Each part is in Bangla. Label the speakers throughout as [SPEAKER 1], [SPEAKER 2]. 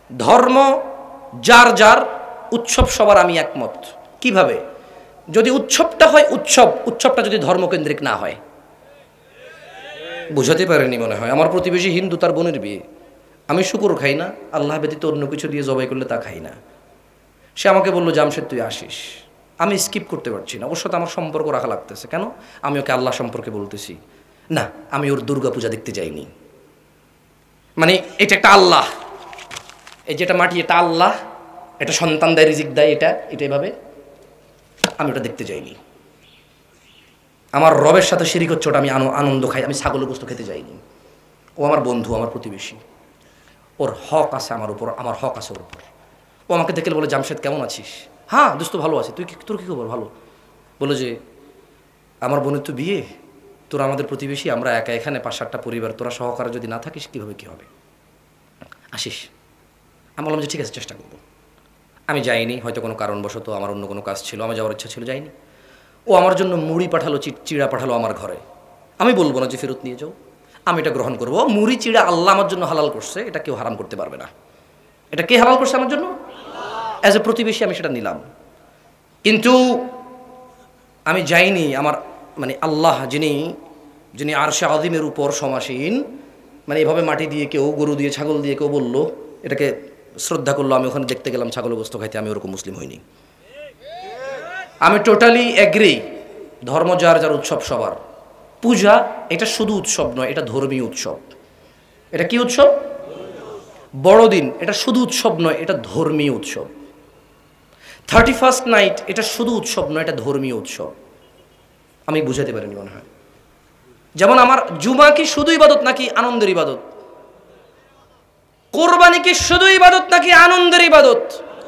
[SPEAKER 1] ধর্ম যার যার, উৎসব সবার আমি একমত। কিভাবে? যদি উৎসবটা হয় উৎসবটা যদি ধর্মকেন্দ্রিক না হয়। বুঝাতে পারেনি মনে হয়। আমার প্রতিবেশী হিন্দু, তার বোনের বিয়ে, আমি শুকর খাই না, আল্লাহ ব্যতীত অন্য কিছু দিয়ে জবাই করলে তা খাই না। সে আমাকে বললো জামশেদ তুই আসিস। আমি স্কিপ করতে পারছি না, ওর সাথে আমার সম্পর্ক রাখা লাগতেছে। কেন? আমি ওকে আল্লাহ সম্পর্কে বলতেছি না, আমি ওর দুর্গা পূজা দেখতে যাইনি। মানে এটা একটা আল্লাহ, এই যেটা মাটি এটা আল্লাহ, এটা সন্তান দেয়, রিজিক দেয়, এটা এভাবে আমি ওটা দেখতে যাইনি। আমার রবের সাথে শিরিক হচ্ছে, ওটা আমি আনন্দ খাই। আমি ছাগল গোস্ত খেতে যাইনি। ও আমার বন্ধু, আমার প্রতিবেশী, ওর হক আছে আমার উপর, আমার হক আছে ওর উপর। ও আমাকে দেখলে বলে জামশেদ কেমন আছিস? হ্যাঁ দোস্ত ভালো আছি, তোর কী খবর? ভালো। বলো যে আমার বোনের তো বিয়ে, তোরা আমাদের প্রতিবেশী, আমরা একা এখানে 5-7টা পরিবার, তোরা সহকারে যদি না থাকিস কীভাবে কী হবে, আসিস। আমি বললাম যে ঠিক আছে চেষ্টা করবো। আমি যাইনি, হয়তো কোনো কারণবশত আমার অন্য কোনো কাজ ছিল, আমার যাওয়ার ইচ্ছা ছিল, যাইনি। ও আমার জন্য মুড়ি পাঠালো, চিড়া পাঠালো আমার ঘরে। আমি বলবো না যে ফেরত নিয়ে যাও, আমি এটা গ্রহণ করবো। মুড়ি চিড়া আল্লাহ আমার জন্য হালাল করছে, এটা কেউ হারাম করতে পারবে না। এটা কে হালাল করছে আমার জন্য? অ্যাজ এ প্রতিবেশী আমি সেটা নিলাম। কিন্তু আমি যাইনি। আমার মানে আল্লাহ যিনি আরশে আযীমের উপর সমাসীন, মানে এভাবে মাটি দিয়ে কেউ, গরু দিয়ে, ছাগল দিয়ে কেউ বললো, এটাকে শ্রদ্ধা করলো, আমি ওখানে দেখতে গেলাম ছাগল গোস্ত খাইতে, আমি ওরকম মুসলিম হইনি। আমি টোটালি এগ্রি, ধর্ম যার যার, উৎসব সবার। পূজা এটা শুধু উৎসব নয়, এটা ধর্মীয় উৎসব। এটা কি উৎসব? বড়দিন এটা শুধু উৎসব নয়, এটা ধর্মীয় উৎসব। 31st নাইট এটা শুধু উৎসব নয়, এটা ধর্মীয় উৎসব। আমি বুঝাতে পারিনি মনে হয়। যেমন আমার জুমা কি শুধু ইবাদত নাকি আনন্দের ইবাদত? কোরবানি কি শুধু ইবাদত নাকি আনন্দের ইবাদত?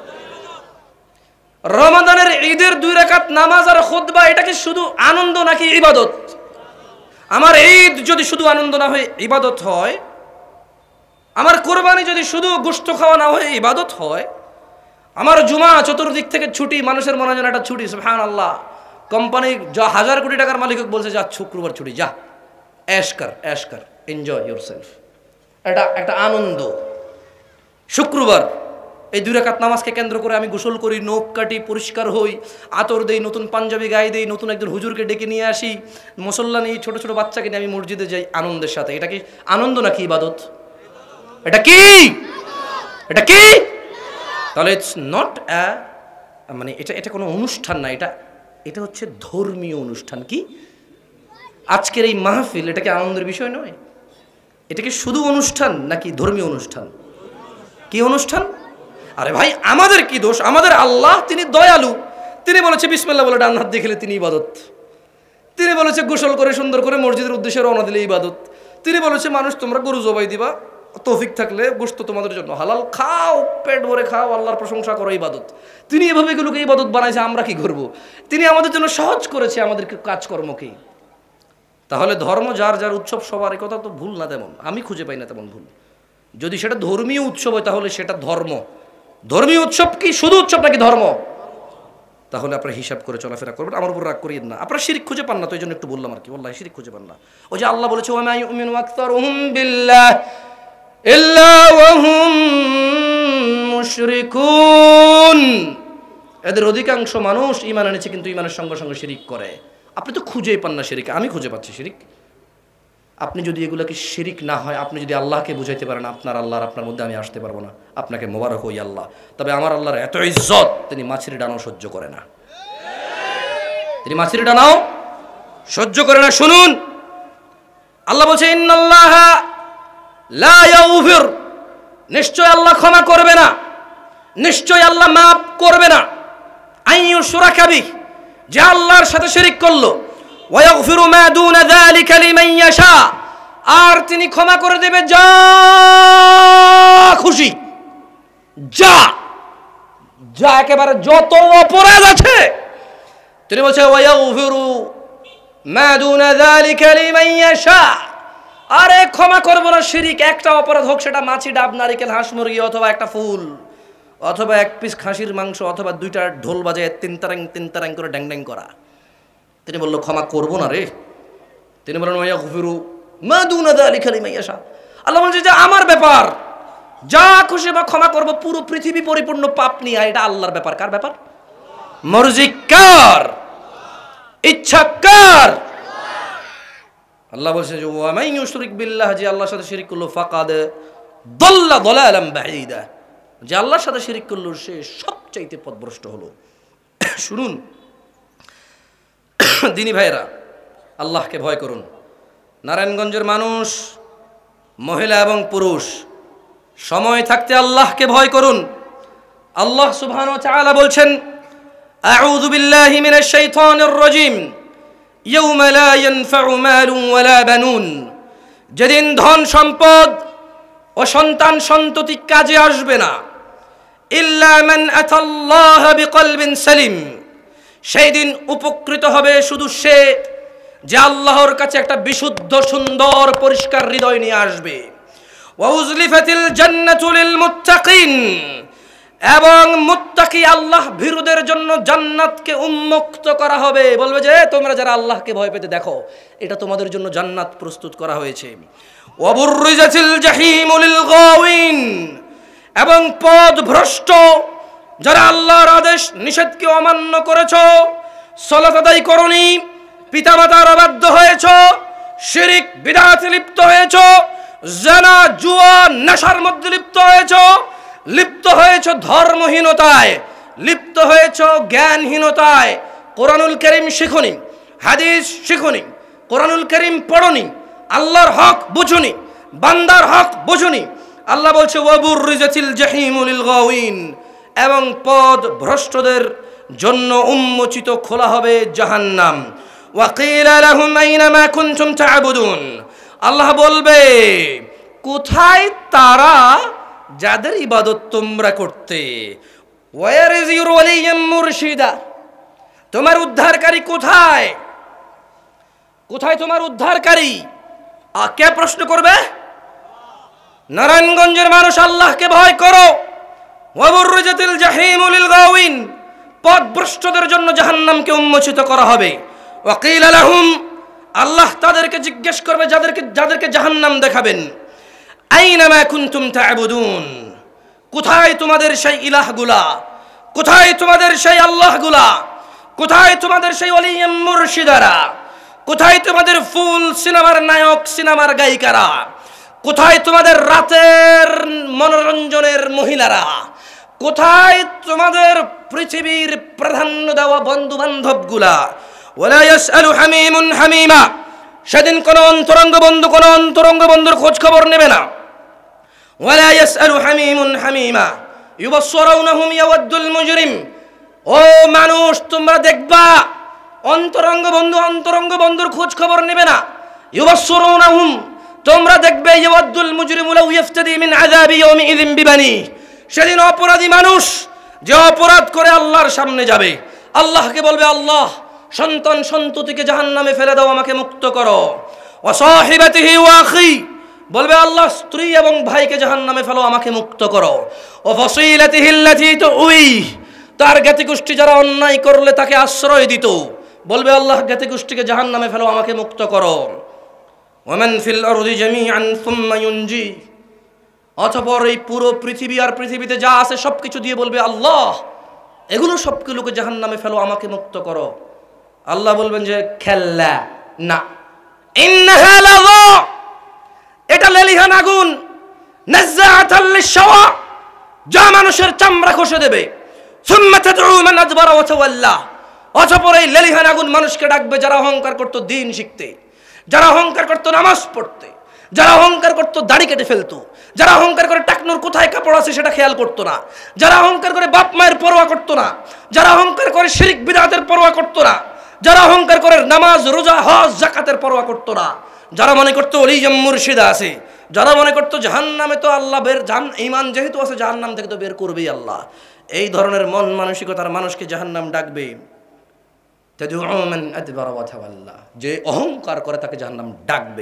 [SPEAKER 1] রমাদানের ঈদের 2 রাকাত নামাজ আর খুতবা এটা কি শুধু আনন্দ নাকি ইবাদত? আমার ঈদ যদি শুধু আনন্দ না হয়ে ইবাদত হয়, আমার কোরবানি যদি শুধু গোশত খাওয়া না হয়ে ইবাদত হয়, আমার জুমা চতুর্দিক থেকে ছুটি, মানুষের মনে হয় একটা ছুটি, সুবহানাল্লাহ। কোম্পানি 1000 কোটি টাকার মালিক বলছে যা শুক্রবার ছুটি, যা ऐश कर এনজয় ইয়োরসেলফ। এটা একটা আনন্দ। শুক্রবার এই 2 রাকাত নামাজকে কেন্দ্র করে আমি গোসল করি, নখ কাটি, পরিষ্কার হই, আতর দেই, নতুন পাঞ্জাবি গায়ে দেই, নতুন একজন হুজুরকে ডেকে নিয়ে আসি, মুসল্লা নিয়ে, ছোট ছোট বাচ্চাকে নিয়ে আমি মসজিদে যাই আনন্দের সাথে। এটা কি আনন্দ নাকি ইবাদত? এটা কি? এটা কি? তাহলে ইটস নট মানে এটা কোনো অনুষ্ঠান না, এটা হচ্ছে ধর্মীয় অনুষ্ঠান। কি আজকের এই মাহফিল, এটা কি আনন্দের বিষয় নয়? এটা কি শুধু অনুষ্ঠান নাকি ধর্মীয় অনুষ্ঠান? কি অনুষ্ঠান? আরে ভাই আমাদের কি দোষ? আমাদের আল্লাহ তিনি দয়ালু, তিনি বলেছে বিসমিল্লাহ বলে ডান হাত দেখলে তিনি ইবাদত। তিনি বলেছে গোসল করে সুন্দর করে মসজিদের উদ্দেশ্যে রওনা দিলে ইবাদত। তিনি বলেছে মানুষ তোমরা গরু জবাই দিবা, তৌফিক থাকলে গোশত তোমাদের জন্য হালাল, খাও, পেট ভরে খাও, আল্লাহর প্রশংসা করো, ইবাদত। তিনি এভাবে এগুলোকে ইবাদত বানাইছে, আমরা কি করব? তিনি আমাদের জন্য সহজ করেছে আমাদের কাজকর্মকে। তাহলে ধর্ম যার যার, উৎসব সবার, এই কথা তো ভুল না, তেমন আমি খুঁজে পাই না তেমন ভুল। যদি সেটা ধর্মীয় উৎসব হয় তাহলে সেটা ধর্ম। ধর্মীয় উৎসব কি শুধু উৎসব নাকি ধর্ম? তাহলে আপনারা হিসাব করে চলাফেরা করবেন, আমার উপর রাগ করিয়েন না। আপনারা শিরিক খুঁজে পান না তো এই জন্য একটু বললাম আর কি। ওয়াল্লাহি শিরিক খুঁজে পান না। ওই যে আল্লাহ বলেছে ওয়া মা ইউমিনু আকসারুহুম বিল্লাহ ইল্লা ওয়া হুম মুশরিকুন। এদের অধিকাংশ মানুষ ঈমান এনেছে কিন্তু ঈমানের সঙ্গে সঙ্গে শিরিক করে। আপনি তো খুঁজেই পান না শিরিক, আমি খুঁজে পাচ্ছি শিরিক। আপনি যদি এগুলাকে শিরিক না হয়, আপনি যদি আল্লাহকে বুঝাইতে পারেন আপনার আল্লাহর, আপনার মধ্যে আমি আসতে পারবো না, আপনাকে মোবারক হই আল্লাহ। তবে আমার আল্লাহর এত ইজ্জত, তিনি মাছির ডানাও সহ্য করে না। তিনি মাছির ডানাও সহ্য করে না। শুনুন, আল্লাহ বলছে ইন্নাল্লাহা লা ইয়াগফির, নিশ্চয় আল্লাহ ক্ষমা করবে না, নিশ্চয় আল্লাহ মাফ করবে না, আইয়ুশরাকা বিহি, যে আল্লাহর সাথে শিরিক করলো, ওয়া ইয়াগফিরু মা দুনা যালিকা লিমান ইয়াশা, আর তিনি ক্ষমা করে দেবে যা খুশি, যা একেবারে যত অপরাধ আছে। তিনি বলছে ওয়া ইয়াগফিরু মা দুনা যালিকা লিমান ইয়াশা, আরে ক্ষমা করব না শিরিক, একটা অপরাধ হোক, সেটা মাছি, ডাব, নারিকেল, হাঁস, মুরগি, অথবা একটা ফুল, অথবা 1 পিস খাসির মাংস, অথবা 2টা ঢোল বাজায় তিনতারাং করে ড্যাং ড্যাং করা। তিনি বলল ক্ষমা করব না রে। তিনি বলেন ওয়া ইয়াগফিরু মা দুনা যালিকা লিমান ইয়াশা। আল্লাহ বলছে যে আমার ব্যাপার, যা খুশি বা ক্ষমা করব, পুরো পৃথিবী পরিপূর্ণ পাপ নিয়ে। এটা আল্লাহর ব্যাপার। কার ব্যাপার? মর্জি কার, ইচ্ছা কার? আল্লাহ বলছে যে ওয়া মান ইউশরিক বিল্লাহ, যে আল্লাহর সাথে শিরক করলো, ফাকাদ দাল্লা দালালাম বাঈদা, যে আল্লাহর সাথে শিরক করলো সে সবচাইতে পথভ্রষ্ট হলো। শুনুন দিনী ভাইরা, আল্লাহকে ভয় করুন। নারায়ণগঞ্জের মানুষ, মহিলা এবং পুরুষ, সময় থাকতে আল্লাহকে ভয় করুন। আল্লাহ সুবহানাহু ওয়া তাআলা বলছেন, আউযু বিল্লাহি মিনাশ শাইতানির রাজীম, ইয়াউমা লা ইয়ানফাউ মালুন ওয়ালা বানুন, যেদিন ধন সম্পদ ও সন্তান সন্ততি কাজে আসবে না, ইল্লা মান আতাল্লাহ বিকলবিন সালিম, সেই দিন উপকৃত হবে শুধু সে যে আল্লাহর কাছে একটা বিশুদ্ধ সুন্দর পরিষ্কার হৃদয় নিয়ে আসবে। ওয়া উযলিফাতিল জান্নাতু লিল মুত্তাকিন, এবং মুত্তাকি আল্লাহ ভীরুদের জন্য জান্নাতকে উন্মুক্ত করা হবে। বলবে যে তোমরা যারা আল্লাহকে ভয় পেতে দেখো, এটা তোমাদের জন্য জান্নাত প্রস্তুত করা হয়েছে। ওয়া বুররিজাতিল জাহিমু লিল গাওয়িন, এবং পথভ্রষ্ট যারা আল্লাহর আদেশ নিষেধকে অমান্য করেছো, সালাত আদায় করনি, পিতামাতার অবাধ্য হয়েছো, শিরক বিদআতে লিপ্ত হয়েছো, জিনা জুয়া নেশার মধ্যে লিপ্ত হয়েছো, লিপ্ত হয়েছো ধর্মহীনতায়, লিপ্ত হয়েছো জ্ঞানহীনতায়, কোরআনুল কারীম শিখুনি, হাদিস শিখুনি, কোরআনুল কারীম পড়নি, আল্লাহর হক বুঝুনি, বান্দার হক বুঝুনি। আল্লাহ বলছে ওয়া বুররিজাতিল জাহিমু লিল গাওয়িন, এবং পথ ভ্রষ্টদের জন্য উন্মোচিত খোলা হবে জাহান্নাম। ওয়া কিলা লাহুম আইনা মা কুনতুম তা'বুদুন, আল্লাহ বলবে কোথায় তারা যাদের ইবাদত তোমরা করতে। ওয়ার ইজ ইউর ওয়ালিয়্যাম মুরশিদা, তোমার উদ্ধারকারী কোথায়? কোথায় তোমার উদ্ধারকারী? কে প্রশ্ন করবে? নারায়ণগঞ্জের মানুষ, আল্লাহকে ভয় করো। ওয়া বুররিজাতিল জাহিমু লিল গাওয়িন, পথভ্রষ্টদের জন্য জাহান্নামকে উন্মোচিত করা হবে। ওয়া কিলা লাহুম, আল্লাহ তাদেরকে জিজ্ঞেস করবে যাদেরকে জাহান্নাম দেখাবেন, আইনা মা কুনতুম তা'বুদুন, কোথায় তোমাদের সেই ইলাহগুলা, কোথায় তোমাদের সেই আল্লাহগুলা, কোথায় তোমাদের সেই ওয়ালিয়্যাম মুরশিদারা, কোথায় তোমাদের ফুল সিনেমার নায়ক সিনেমার গায়িকারা, কোথায় তোমাদের রাতের মনোরঞ্জনের মহিলারা, কোথায় তোমাদের পৃথিবীর প্রাধান্য দেওয়া বন্ধু বান্ধবগুলা? ওয়ালা ইয়াসআলু হামিমুন হামিমা, সেদিন কোন অন্তরঙ্গ বন্ধুর খোঁজ খবর নেবে না। ওয়ালা ইয়াসআলু হামিমুন হামিমা ইউবাসসিরুনহুম ইয়াওয়াদ্দুল মুজরিম, ও মানুষ তোমরা দেখবা অন্তরঙ্গ বন্ধুর খোঁজ খবর নেবে না। ইউবাসসিরুনহুম, তোমরা দেখবে ইয়াওয়াদ্দুল মুজরিমু লাউ ইফতাদি মিন আযাবি ইয়াউমিযিন বিবানি, সেদিন অপরাধী মানুষ যে অপরাধ করে আল্লাহর সামনে যাবে, আল্লাহকে বলবে আল্লাহ সন্তান সন্ততিকে জাহান্নামে ফেলে দাও, আমাকে মুক্ত করো। ওয়া সাহিবাতিহি ওয়া আখি, বলবে আল্লাহ স্ত্রী এবং ভাইকে জাহান্নামে ফেলো, আমাকে মুক্ত করো। ওয়া ফাসিলাতিহি আল্লাতী তুই, তার জ্ঞাতিগোষ্ঠী যারা অন্যায় করলে তাকে আশ্রয় দিত, বলবে আল্লাহ জ্ঞাতিগোষ্ঠীকে জাহান্নামে ফেলো, আমাকে মুক্ত করো। ওয়া মান ফিল আরদি জামিআন সুম্মা ইউনজি, অতঃপর এই পুরো পৃথিবী আর পৃথিবীতে যা আছে সবকিছু দিয়ে বলবে আল্লাহ এগুলো সবগুলোকে জাহান্নামে ফেলো, আমাকে মুক্ত করো। আল্লাহ বলবেন যে খেল্লা না, ইন্নাহা লাযা, এটা লেলিহান আগুন, নাযাআতাল লিশওয়া, যা মানুষের চামড়া খসে দেবে। সুম্মা তাদউ মান আদবারা ওয়া তাওয়াল্লা, অতঃপর এই লেলিহান আগুন মানুষকে ডাকবে যারা অহংকার করত দিন শিখতে, যারা অহংকার করত নামাজ পড়তে, যারা অহংকার করত দাড়ি কেটে ফেলতো, যারা অহংকার করে টাকনুর কোথায় কাপড় আছে সেটা খেয়াল করতো না, যারা অহংকার করে বাপ মায়ের পরোয়া করতো না, যারা অহংকার করে শিরক বিদআতের পরোয়া করতো না, যারা অহংকার করে নামাজ রোজা হজ যাকাতের পরোয়া করতো না, যারা মনে করতো ওলিয়্যাম মুরশিদা আছে, যারা মনে করতো জাহান্নামে তো আল্লাহ ঈমান যেহেতু আছে জাহান্নাম থেকে তো বের করবেই আল্লাহ, এই ধরনের মন মানসিকতার মানুষকে জাহান্নাম ডাকবে। তাদউ মান আদবারা ওয়া তাওয়াল্লা, যে অহংকার করে তাকে জাহান্নাম ডাকবে।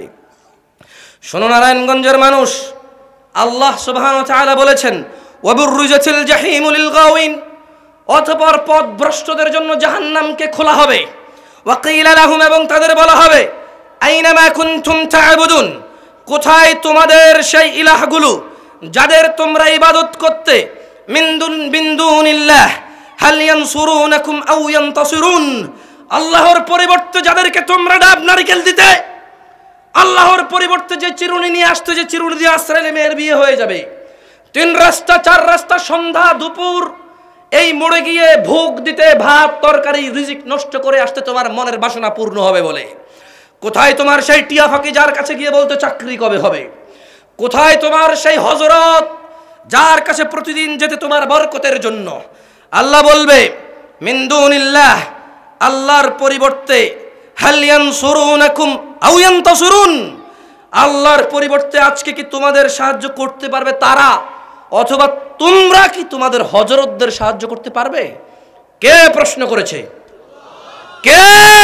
[SPEAKER 1] শোনো নারায়ণগঞ্জের মানুষ, আল্লাহ সুবহানাহু ওয়া তাআলা বলেছেন ওয়া বুররিজাতিল জাহিমু লিল গাওয়িন, অতঃপর পথভ্রষ্টদের জন্য জাহান্নামকে খোলা হবে। ওয়া কিলা লাহুম, এবং তাদের বলা হবে আইনা মা কুনতুম তা'বুদুন, কোথায় তোমাদের সেই ইলাহগুলো যাদের তোমরা ইবাদত করতে মিন দুনিল্লাহ হাল ইয়ানসুরুনাকুম আও ইয়ানতাসিরুন, আল্লাহর পরিবর্তে যাদেরকে তোমরা ডাব নারকেল দিতে, আল্লাহর পরিবর্তে যে চিরুনি নিয়ে আসতে, যে চিরুনি দিয়ে আশ্রয় মেয়ের বিয়ে হয়ে যাবে, 3 রাস্তা 4 রাস্তা সন্ধ্যা দুপুর এই মোড়ে গিয়ে ভোগ দিতে, ভাত তরকারি রিজিক নষ্ট করে আসতে তোমার মনের বাসনা পূর্ণ হবে বলে, কোথায় তোমার সেই টিয়া ফাঁকি যার কাছে গিয়ে বলতে চাকরি কবে হবে? কোথায় তোমার সেই হযরত যার কাছে প্রতিদিন যেতে তোমার বরকতের জন্য? আল্লাহ বলবে মিন দুনিল্লাহ, আল্লাহর পরিবর্তে হাল ইয়ানসুরুনাকুম আও ইয়ানতাসিরুন, আল্লাহর পরিবর্তে আজকে কি তোমাদের সাহায্য করতে পারবে তারা, অথবা তোমরা কি তোমাদের হযরতদের সাহায্য করতে পারবে? কে প্রশ্ন করেছে? কে?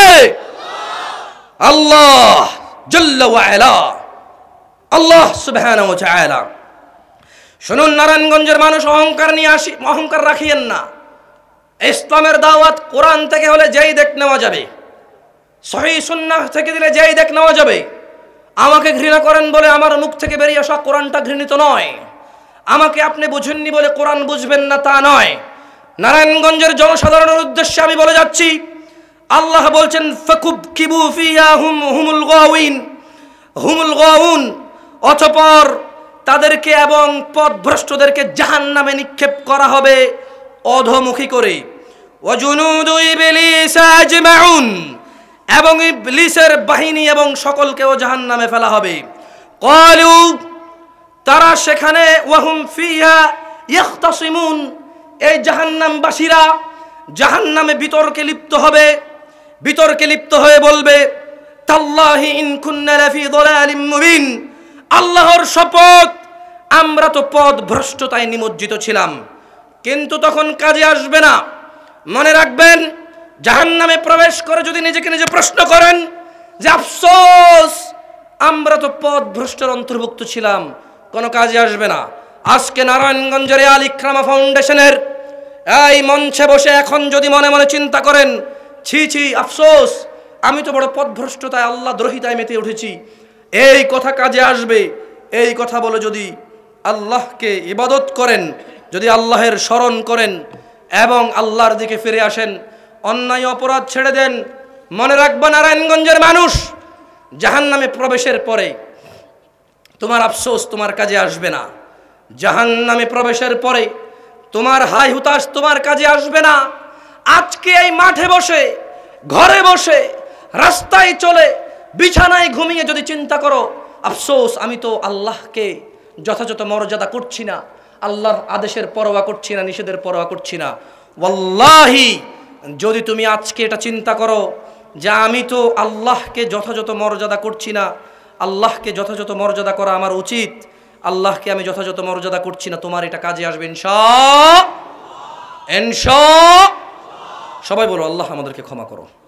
[SPEAKER 1] আল্লাহ জাল্লা ওয়া আলা, আল্লাহ সুবহানাহু ওয়া তাআলা। শুনুন, নারায়ণগঞ্জের মানুষ অহংকার রাখিয়েন না। ইসলামের দাওয়াত কোরআন থেকে হলে যেই দেখ নেওয়া যাবে, সহিহ সুন্নাহ থেকে দিলে যেই দেখ নেওয়া যাবে। আমাকে ঘৃণা করেন বলে আমার মুখ থেকে বেরিয়ে আসা কোরআনটা ঘৃণিত নয়, আমাকে আপনি বুঝেননি বলে কোরআন বুঝবেন না তা নয়। নারায়ণগঞ্জের জনসাধারণের উদ্দেশ্যে আমি বলে যাচ্ছি, আল্লাহ বলছেন ফাকুবকিবু ফিহা হুমুল গাউন, অতঃপর তাদেরকে এবং পথভ্রষ্টদেরকে জাহান্নামে নিক্ষেপ করা হবে অধোমুখী করে। ওয়াজুনুদু ইবলিস আজমাউন, এবং ইবলিসের বাহিনী এবং সকলকেও জাহান্নামে ফেলা হবে। ক্বালু, তারা সেখানে ওয়াহুম ফিহা ইয়াখতাসিমুন, এই জাহান্নামবাসীরা জাহান্নামে বিতর্কে লিপ্ত হবে, বিতর্কে লিপ্ত হয়ে বলবে তাল্লাহি ইন কুন্না লাফি দালালিম মুবিন, আল্লাহর শপথ আমরা তো পথ ভ্রষ্টতায় নিমজ্জিত ছিলাম। কিন্তু তখন কাজে আসবে না। মনে রাখবেন, জাহান্নামে প্রবেশ করে যদি নিজেকে নিজে প্রশ্ন করেন যে আফসোস আমরা তো পথ ভ্রষ্টের অন্তর্ভুক্ত ছিলাম, কোনো কাজে আসবে না। আজকে নারায়ণগঞ্জের আল ইকরামা ফাউন্ডেশনের এই মঞ্চে বসে এখন যদি মনে মনে চিন্তা করেন ছি ছি আফসোস আমি তো বড় পথভ্রষ্টতায় আল্লাহ দ্রোহিতায় মেতে উঠেছি, এই কথা কাজে আসবে। এই কথা বলে যদি আল্লাহকে ইবাদত করেন, যদি আল্লাহের স্মরণ করেন এবং আল্লাহর দিকে ফিরে আসেন, অন্যায় অপরাধ ছেড়ে দেন, মনে রাখবা নারায়ণগঞ্জের মানুষ, জাহান্নামে প্রবেশের পরে তোমার আফসোস তোমার কাজে আসবে না। জাহান্নামে প্রবেশের পরে তোমার হাই হুতাশ তোমার কাজে আসবে না। আজকে এই মাঠে বসে, ঘরে বসে, রাস্তায় চলে, বিছানায় ঘুমিয়ে যদি চিন্তা করো আফসোস আমি তো আল্লাহকে যথাযথ মর্যাদা করছি না, আল্লাহর আদেশের পরোয়া করছি না, নিষেধের পরোয়া করছি না, ওয়াল্লাহি যদি তুমি আজকে এটা চিন্তা করো যে আমি তো আল্লাহকে যথাযথ মর্যাদা করছি না, আল্লাহকে যথাযথ মর্যাদা করা আমার উচিত, আল্লাহকে আমি যথাযথ মর্যাদা করছি না, তোমার এটা কাজে আসবে ইনশাআল্লাহ। সবাই বলো আল্লাহ আমাদেরকে ক্ষমা করো।